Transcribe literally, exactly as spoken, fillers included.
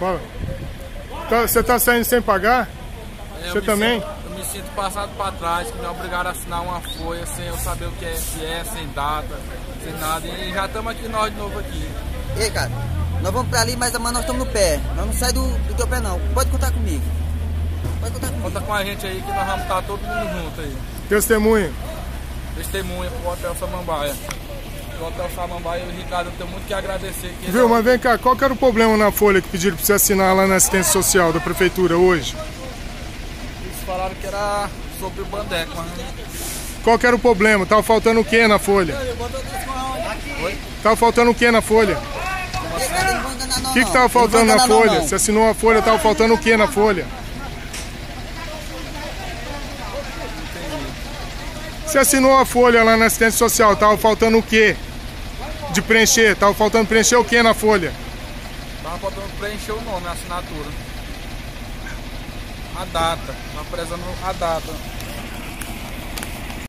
Fala. Tá, você tá saindo sem pagar? Eu Você também? Sinto, eu me sinto passado para trás, que me obrigaram a assinar uma folha sem eu saber o que é, que é sem data, sem nada. E já estamos aqui nós de novo aqui. Ei, cara, nós vamos pra ali, mas amanhã nós estamos no pé. Nós não sai do, do teu pé, não. Pode contar comigo. Pode contar comigo. Conta com a gente aí que nós vamos estar todo mundo junto aí. Testemunha. Testemunha pro Hotel Samambaia. O Hotel Samambaia e o Ricardo, eu tenho muito que agradecer. Que Viu, mas vem cá, qual que era o problema na folha que pediram pra você assinar lá na assistência social da prefeitura hoje? Eles falaram que era sobre o Bandeco, mas... Qual que era o problema? Tava faltando o que na folha? Oi? Tava faltando o que na folha? O que que tava faltando na folha? Você assinou a folha, tava faltando o que na folha? Você assinou a folha lá na assistência social, tava faltando o que de preencher? Tava faltando preencher o que na folha? Tava faltando preencher o nome, a assinatura. A data, tava prezando a data.